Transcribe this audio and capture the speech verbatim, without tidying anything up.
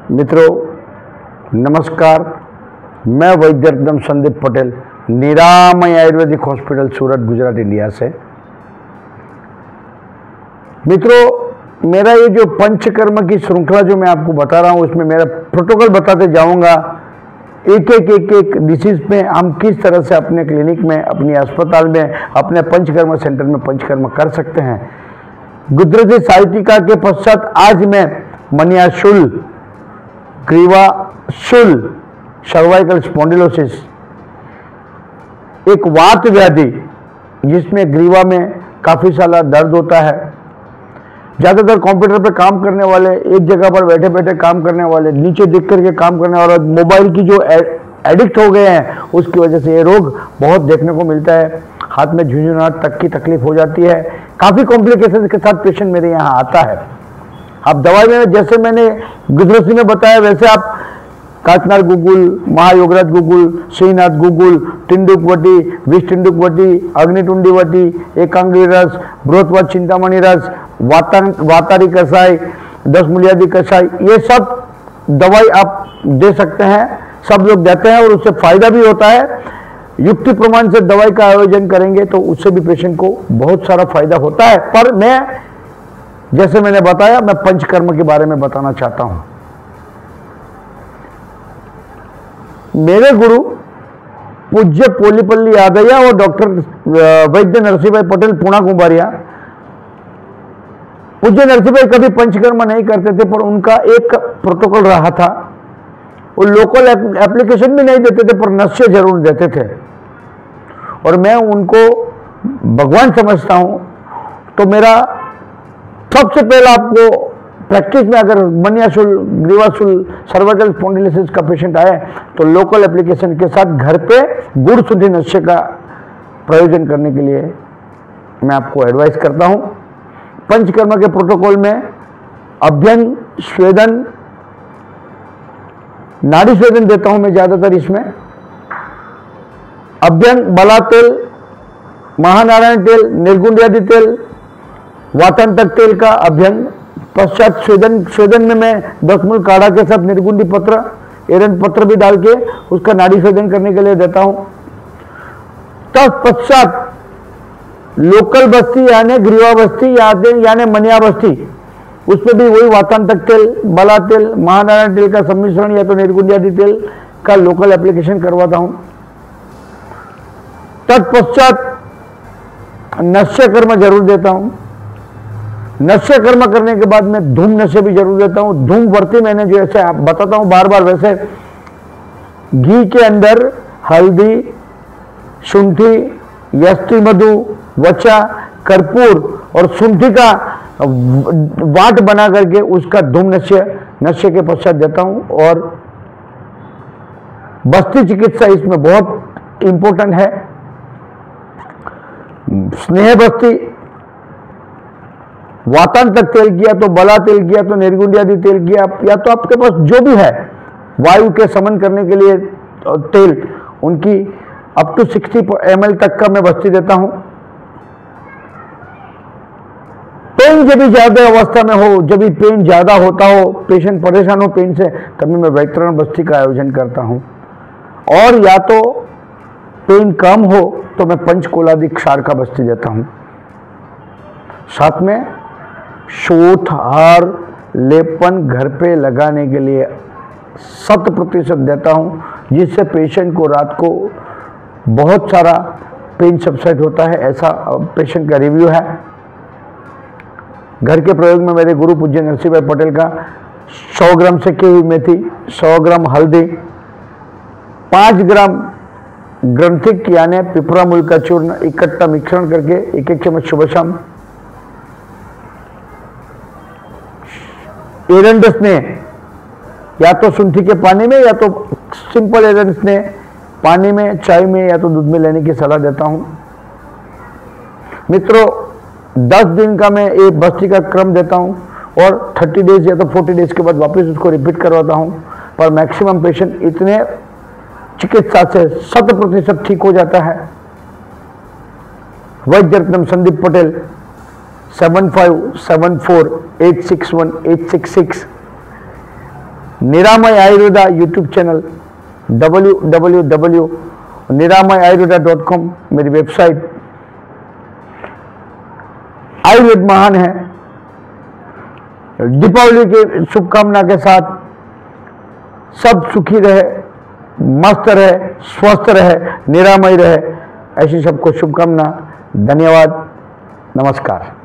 मित्रों नमस्कार, मैं वैद्यरत्नम संदीप पटेल निरामय आयुर्वेदिक हॉस्पिटल सूरत गुजरात इंडिया से। मित्रों मेरा ये जो पंचकर्म की श्रृंखला जो मैं आपको बता रहा हूँ उसमें मेरा प्रोटोकॉल बताते जाऊँगा। एक एक एक एक डिसीज में हम किस तरह से अपने क्लिनिक में, अपनी अस्पताल में, अपने पंचकर्म सेंटर में पंचकर्म कर सकते हैं। गुजराती साहित्यिका के पश्चात आज मैं मनियाशूल, ग्रीवाशूल, सर्वाइकल स्पॉन्डिलोसिस, एक वात व्याधि जिसमें ग्रीवा में काफ़ी सारा दर्द होता है। ज़्यादातर कंप्यूटर पर काम करने वाले, एक जगह पर बैठे बैठे काम करने वाले, नीचे देख करके काम करने वाले, मोबाइल की जो एडिक्ट हो गए हैं उसकी वजह से ये रोग बहुत देखने को मिलता है। हाथ में झुंझुनाहट तक की तकलीफ हो जाती है। काफ़ी कॉम्प्लिकेशन के साथ पेशेंट मेरे यहाँ आता है। अब दवाई में जैसे मैंने गुजराती में बताया वैसे आप काचनार गुगुल, महायोगराज गुगुल, श्रीनाथ गुगुल, टिंडुक वटी, विष टिंडुक वटी, अग्निटुंडी वटी, एकांगी रस, बृहत्वत चिंतामणि रस, वाता वातारी कषाय, दस मूलियादी कषाय, ये सब दवाई आप दे सकते हैं। सब लोग देते हैं और उससे फायदा भी होता है। युक्ति प्रमाण से दवाई का आयोजन करेंगे तो उससे भी पेशेंट को बहुत सारा फायदा होता है। पर मैं जैसे मैंने बताया, मैं पंचकर्म के बारे में बताना चाहता हूं। मेरे गुरु पूज्य पोलीपल्ली यादैया और डॉक्टर वैद्य नरसिंह भाई पटेल पुणा कुंभारिया, पूज्य नरसिंह भाई कभी पंचकर्म नहीं करते थे, पर उनका एक प्रोटोकॉल रहा था। वो लोकल एप्लीकेशन भी नहीं देते थे पर नशे जरूर देते थे और मैं उनको भगवान समझता हूं। तो मेरा सबसे पहला आपको प्रैक्टिस में अगर मनियाशूल, ग्रीवाशूल, सर्वाइकल स्पॉन्डिलोसिस का पेशेंट आए तो लोकल एप्लीकेशन के साथ घर पे गुड़ शुद्धि नशे का प्रयोजन करने के लिए मैं आपको एडवाइस करता हूं। पंचकर्म के प्रोटोकॉल में अभ्यंग, स्वेदन, नाड़ी स्वेदन देता हूं मैं ज्यादातर। इसमें अभ्यंग, बला तेल, महानारायण तेल, निर्गुंडियादि तेल, वातांतक तेल का अभ्यंग। पश्चात स्वेदन स्वेदन में मैं दस मूल काढ़ा के साथ निर्गुंडी पत्र, एरंड पत्र भी डाल के उसका नाड़ी स्वेदन करने के लिए देता हूं। तत्पश्चात लोकल बस्ती यानी ग्रीवा बस्ती यानी मनिया बस्ती, उसमें भी वही वातांतक तेल, बला तेल, महानारायण तेल का सम्मिश्रण या तो निर्गुंडियादि तेल का लोकल एप्लीकेशन करवाता हूं। तत्पश्चात नश्य कर्म जरूर देता हूं। नश्य कर्म करने के बाद मैं धूम नशे भी जरूर देता हूं। धूम वर्ती मैंने जैसे आप बताता हूं बार बार, वैसे घी के अंदर हल्दी, शुंठी, यष्टि मधु, वचा, कर्पूर और शुंठी का वाट बना करके उसका धूम नश्य नश्य के पश्चात देता हूं। और बस्ती चिकित्सा इसमें बहुत इंपॉर्टेंट है। स्नेह बस्ती, वातांतक तेल किया तो बला तेल किया तो निर्गुंडियादि तेल किया, या तो आपके पास जो भी है वायु के समन करने के लिए तेल, उनकी अप टू साठ एम एल तक का मैं बस्ती देता हूं। पेन जब भी ज्यादा अवस्था में हो, जब भी पेन ज्यादा होता हो, पेशेंट परेशान हो पेन से, तभी मैं वैतरण बस्ती का आयोजन करता हूं। और या तो पेन कम हो तो मैं पंचकोलादि क्षार का बस्ती देता हूं। साथ में शोथ, हार, लेपन घर पे लगाने के लिए शत प्रतिशत देता हूं, जिससे पेशेंट को रात को बहुत सारा पेन सबसाइड होता है। ऐसा पेशेंट का रिव्यू है। घर के प्रयोग में मेरे गुरु पूज्य नरसिंह भाई पटेल का सौ ग्राम सेकी हुई मेथी, सौ ग्राम हल्दी, पाँच ग्राम ग्रंथिक यानी पिपरा मूल का चूर्ण इकट्ठा मिश्रण करके एक एक चम्मच सुबह शाम, एरंड स्नेह या तो शुंठी के पानी में या तो सिंपल एरंड स्नेह पानी में, चाय में या तो दूध में लेने की सलाह देता हूं। मित्रों दस दिन का मैं एक बस्ती का क्रम देता हूं और तीस डेज या तो चालीस डेज के बाद वापस उसको रिपीट करवाता हूं। पर मैक्सिमम पेशेंट इतने चिकित्सा से शत प्रतिशत ठीक हो जाता है। Vaidyaratnam Sandeep Patel, seven five seven four eight six one eight six six Niramay Ayurveda YouTube channel, W W W Niramay Ayurveda dot com मेरी वेबसाइट। आयुर्वेद महान है। दीपावली की शुभकामना के साथ सब सुखी रहे, मस्त रहे, स्वस्थ रहे, निरामय रहे, ऐसी सबको शुभकामना। धन्यवाद, नमस्कार।